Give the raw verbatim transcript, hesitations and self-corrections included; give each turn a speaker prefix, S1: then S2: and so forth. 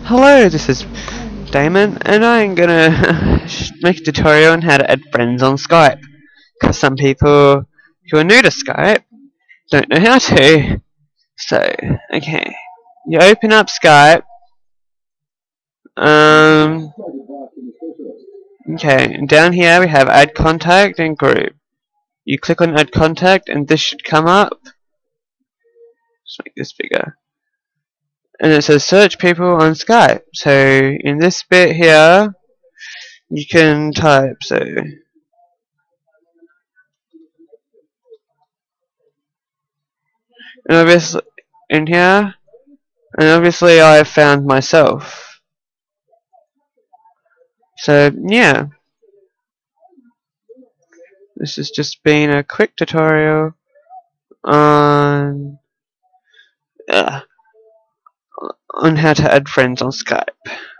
S1: Hello, this is Damon, and I'm gonna make a tutorial on how to add friends on Skype. Because some people who are new to Skype don't know how to. So, okay, you open up Skype. Um, okay, and down here we have Add Contact and Group. You click on Add Contact, and this should come up. Let's make this bigger. And it says search people on Skype. So in this bit here, you can type. So and obviously in here, and obviously I have found myself. So yeah, this has just been a quick tutorial on uh, on how to add friends on Skype.